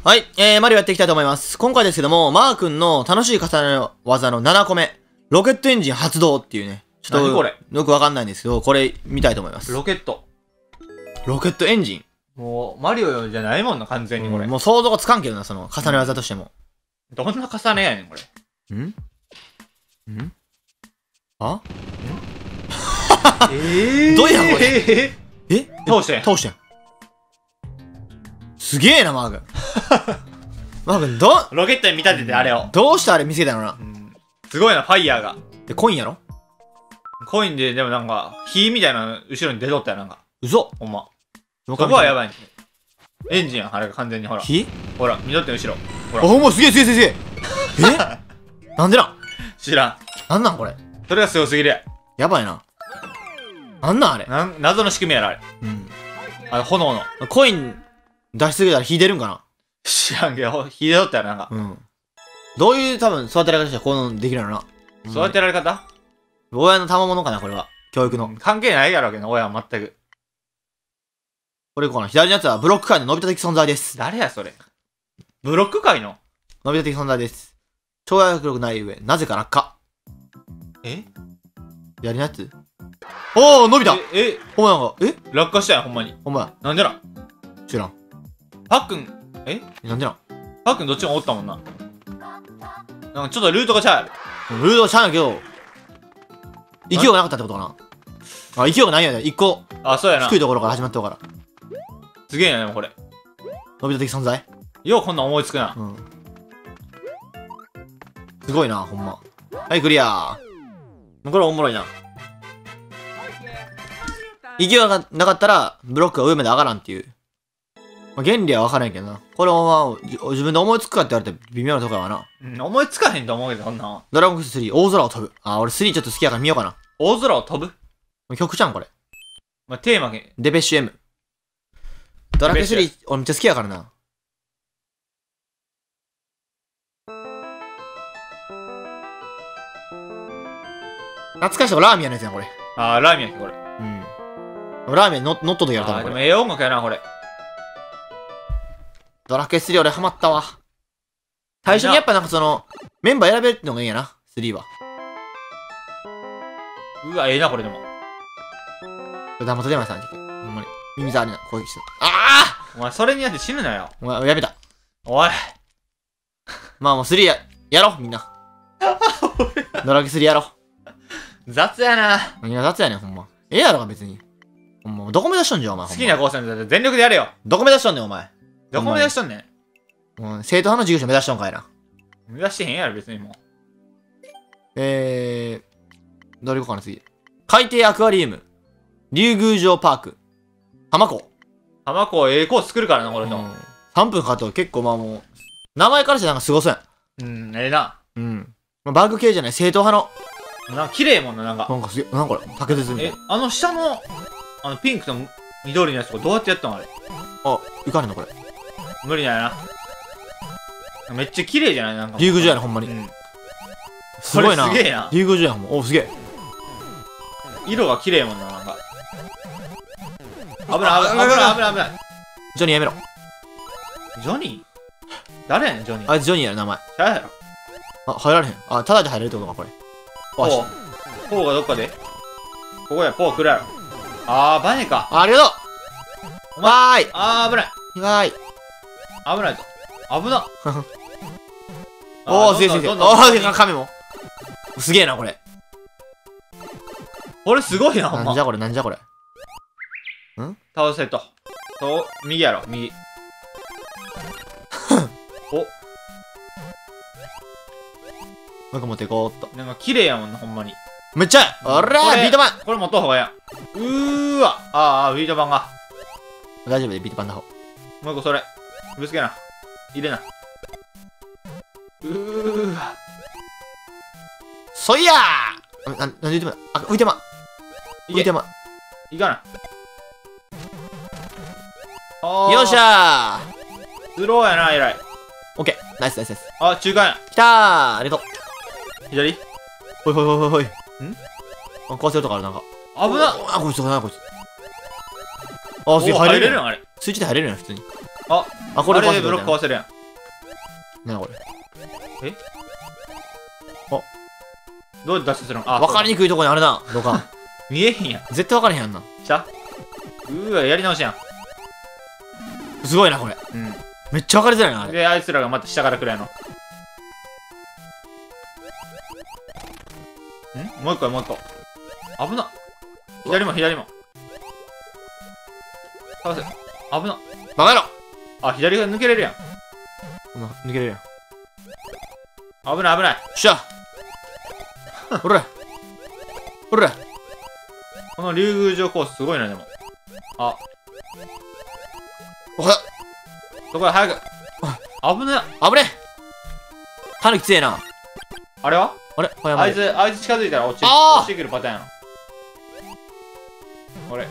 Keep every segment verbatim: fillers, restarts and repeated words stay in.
はい、えー、マリオやっていきたいと思います。今回ですけども、マー君の楽しい重ね技のななこめ、ロケットエンジン発動っていうね、ちょっと、 何これよくわかんないんですけど、これ見たいと思います。 ロケット。 ロケットエンジンもう、マリオじゃないもんな、完全にこれ。 うん、もう想像がつかんけどな、その、重ね技としても。 どんな重ねやねん、これ。 んんあえー、 どうやこれええ通してん通してん。すげえな、マー君。マー君、ど、 ロケットに見立ててあれを。 どうしてあれ見せたのな。 うん、すごいな、ファイヤーが。 で、コインやろコインで、でもなんか、火みたいな後ろに出とったよ、なんか。 嘘ほんま。 そそこはやばいね。エンジンやん、あれが完全にほら。 火ほら、見とって後ろ。ほあ、 ら。 ほんますげえすげえすげえすげええなんでなん知らん。 なんなんこれそれがすごすぎるや。 やばいな。なんなんあれなん謎の仕組みやろ、あれ。 うん。 あれ、炎の。 コイン出しすぎたら火出るんかな知らんけど、火でとったよ、なんか。 うん。どういう多分育てられ方したらこういうのできるのな。 育てられ方親の賜物かなこれは。教育の。 関係ないやろうけど、親は全く。 これかな左のやつはブロック界の伸びた的存在です。 誰や、それ。ブロック界の伸びた的存在です。跳躍力ない上、なぜか落下。 え左のやつおー伸びたえ、え、 ほんまなんか、え落下したやん、ほんまに。 ほんまや。 なんでなん知らん。 パックン、えなんでなんパックンどっちもおったもんな。なんかちょっとルートがちゃうやろ。 ルードはちゃうんやけど、勢いがなかったってことかな。あ、勢いがないよね。一個、 あ、そうやな。 低いところから始まったから。 すげえな、でもこれ。 伸びた的存在ようこんなん思いつくな。 うん。すごいな、ほんま。はい、クリアー。これおもろいな。勢いがなかったら、ブロックが上まで上がらんっていう。まあ、原理は分からんけどな。これを、まあ、じ自分で思いつくかって言われて微妙なとこやわな。 うん、思いつかへんと思うけど、こんなん。 ドラゴンクエストスリー、大空を飛ぶ。あ、俺スリーちょっと好きやから見ようかな。 大空を飛ぶ曲じゃん、これ。 まあ、テーマけ、 デペッシュ M。ドラクエスリー、俺めっちゃ好きやからな。懐かしいラーメンやのやつやん、これ。 あー、ラーメンやっけ、これ。 うん。ラーメン乗っと時やろ、多あー、 分これ。 でもええ音楽やな、これ。 ドラクエスリー俺ハマったわ。最初にやっぱなんかその、メンバー選べるってのがいいんやな、スリーは。 うわ、ええな、これでも。 ダマトデマさん、ほんまに。耳障りな攻撃してた。あお前、それにやって死ぬなよ。 あお前、やめた。 おい。 まあもうスリーや、やろう、みんな。ドラクエスリーやろう。 雑やな。 何が雑やねん、ほんま。ええやろが、別に。ほんま、どこ目指しとんじゃん、お前。 好きなほんま高専だって全力でやれよ。 どこ目指しとんねん、お前。 どこ目指しとんねん。 うん、生徒派の授業者目指しとんかいな。 目指してへんやろ、別にもう。 えー、どれ行こうかな、次。海底アクアリウム。竜宮城パーク。浜港。 浜子、ええ子作るからな、これの。 うん。さんぷんかかったら結構まあもう、名前からしてなんかすごそうやうん、ええな。 ん。うん。まあ、バグ系じゃない、正統派なんか綺麗もんな、なんか。 の。なんかすげえ、なんかこれ、竹筒みたいえな。、 あの下の、あのピンクと緑のやつとかどうやってやったのあれ。 あ、いかねんのこれ。 無理だよな。めっちゃ綺麗じゃないなんか。 竜宮城やな、ほんまに。 うん。 すごいな。 これすげえな。 竜宮城やほんま。お、すげえ。 色が綺麗もんな、なんか。危ない、危ない、危ない、危ない、危ない。 ジョニーやめろ。 ジョニー誰やねん、ジョニー。 あいつジョニーやる名前。 ちゃうやろ。 あ、入られへん。あ、ただで入れるってことか、これ。わし。 ポー。ポーがどっかでここや、ポー来るやろ。あー、バネか。 ありがとうわーいあー、危ない。 わーい危ないぞ。危な。 おー、すげえすげえ。 どんどんおー、 どんどんすげえ、亀も。すげえな、これ。 これすごいな、ほんま。 なんじゃこれ、なんじゃこれ。 倒せと。と、右やろ、右。お、 なんか持っていこうっと。 なんか綺麗やもんな、ほんまに。 めっちゃおらこれービート板これ持っとう方がええやん。うーわ。あーあー、ビート板が。 大丈夫で、ビート板の方。 もう一個それ。ぶつけな。入れな。うーわ。 そいやーな、なんで浮いてまあ、浮いてま浮いてまいかな。あーよっしゃースローやな、えらい。 オッケーナイスナイスナイス。 あ、中間や。 きたーありがとう。 左ほいほいほいほいほい。んんあ、壊せるとこある、なんか。 危な。 あ、こいつ、な、こいつ。あ、すげえ、 お入れるやん。 入れるやん、あれ。 スイッチで入れるやん、普通に。 あ、 あ、これ壊せるあれでブロック壊せるやん。 なにこれ。 どうやって脱出するの？あ、 分かりにくいとこにあるな、土管。 見えへんやん。 絶対分かれへんやんな。 した？うーわ、やり直しやん。 すごいな、これ。 うん。 めっちゃ分かりづらいな、あれ。 で、あいつらがまた下から来るやの。んもう一個もう一個。危な。左も左も。倒せ。危な。 バカ野郎。 あ、左が抜けれるやん。 お前抜けれるやん。 危ない危ない。 よっしゃ。ほら。ほら。 この竜宮城コースすごいな、でも。あ。 おはよそこへ早く。危ねえ。 危ねえ。タヌキ強えな。 あれはあれこれやばい。 あいつ、あいつ近づいたら落ちあー落ちてくるパターンやの。あれん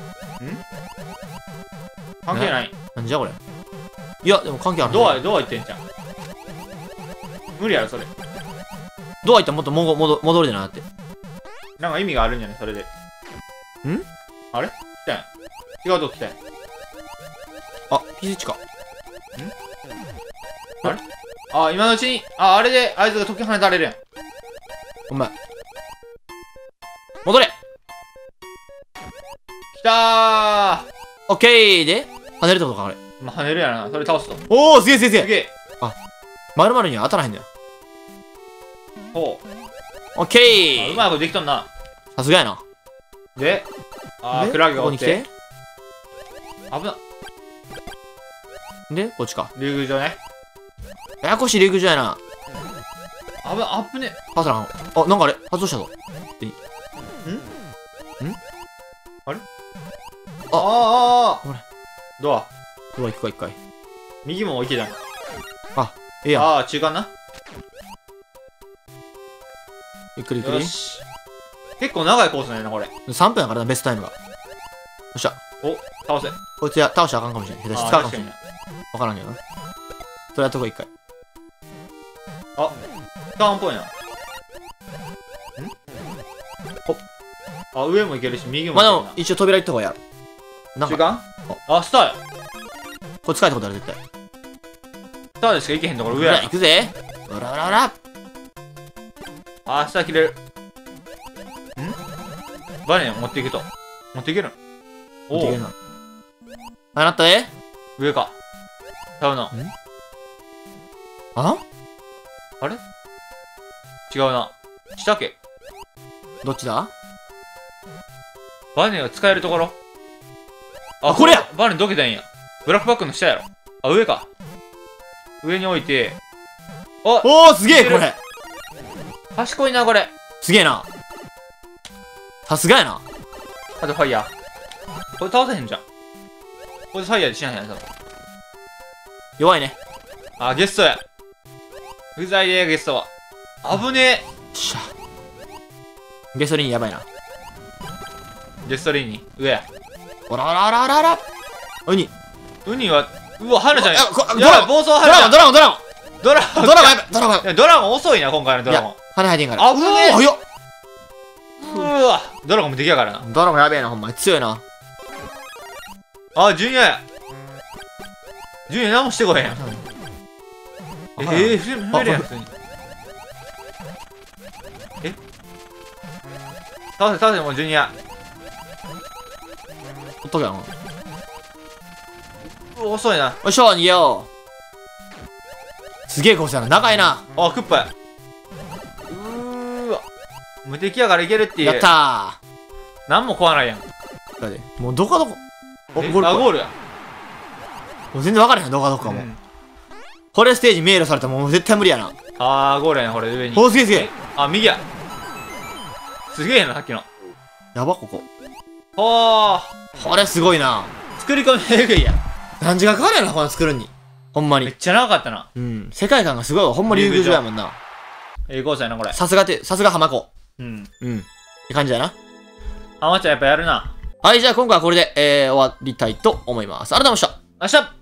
関係ない。 なんじゃこれ。いや、でも関係ある。 ドア、ドア行ってんじゃん。無理やろ、それ。 ドア行ったらもっともご戻戻るでなって。 なんか意味があるんじゃないそれで。んあれ来たやん。違うとこ来たやん。 あ、ピズチか。 あれあ、今のうちに、あ、あれであいつが解き放たれるやん。 お前。戻れ。 来たオッケーで、跳ねるってことか、あれ。 ー。まあ、跳ねるやろな。それ倒すと。 おー、すげえすげえすげえ。 すげえ。 まるまるには当たらへんだよ。 ほう。 オッケー。 あうまいことできとんな。 さすがやな。 で、あー、 でクラゲがここに来おって。 て。 危な。 で、こっちか。 竜宮城ね。 ややこしい陸上やな。 危な、あっぶね。 パスラン。あ、なんかあれ発動したぞ。 あああほらドア。 うわ、行くか、一回。 右も置いてたん。 ええやん。 ああ、中間な。 ゆっくりゆっくり。 よし。結構長いコースなんやな、これ。 さんぷんやからな、ベストタイムが。よっしゃ。 お、倒せ。 こいつや、倒したらあかんかもしれん。下手しあー使うかもしれん。 確かにな。 わからんけどな。それやっとこう一回。 あ、ターンっぽいな。んほあ、上もいけるし、右もまあでいけるな。 も、一応扉行った方がやる。なん中か、 間あ、スターや。 これ使えたことある、絶対。 スターでしか行けへんところ上やほら、行くぜ。ほらほらほら。 な。あ、スター切れる。んバネ持っていくと。持っていけるんおおいけるな。あ、なったで。 上か。ちゃうな。 ああれ違うな。下け。 どっちだバネが使えるところ。 あこれやバネどけたんや。ブラックバックの下やろ。あ、上か。上に置いて。おおー、すげえ、 いけるこれ。 賢いな、これ。 すげえな。さすがやな。 あとファイヤー。これ倒せへんじゃん。これファイヤーでしないやん、多分。 弱いね。 あ、ゲストや。不在で、ゲストは。危ねよっしゃ。ゲソリンやばいな。 え。ゲストリーに。上や。 おらおらおらおらおら。ウニ。 ウニは、うわ、ハルちゃんや。 あこドやばい、 ラゴン暴走ハドラゴン、 ルちゃん。 ドラゴン、ドラゴン。 ドラゴン。 ドラゴンやばい、ドラゴンやばい。 いやドラゴン遅いな、今回のドいやラゴン。、 羽生えてんから。 危ねえおー、早っ。 うわ、ドラゴンもできやからな。 ドラゴンやべえな、ほんまに。強いな。 あ、ジュニアや。ジュニア何もしてこへんやん。えあはいえー、踏めるやん、普通に。え倒せ、倒せ、もうジュニア。 ほっとけよ。ようわ遅いな。 いしょ、逃げよう。すげえコースやな。長いな。 あ、クッパや。うーわ。無敵やからいけるっていう。 やった何も壊ないやん。 ー。だってもうどこどこ。お、 えゴール。 あ、ゴールや。 もう全然分からへん、どこどこかも。 うんこれステージ迷路されたらもう絶対無理やな。 あー、ゴールやな、これ上に。 おー、すげえすげえ。 あ、右や。すげえな、さっきの。 やば、ここ。 ほー。 これすごいな。 作り込みえぐいやん。 何時間かかるやろ、こんな作るんに。ほんまに。 めっちゃ長かったな。 うん。世界観がすごいわ。ほんま竜宮城やもんな。 ええコースやな、これ。 さすがて、さすが浜子。 うん。 うん。って感じやな。 あまちゃんやっぱやるな。 はい、じゃあ今回はこれで、えー、終わりたいと思います。ありがとうございました。 明日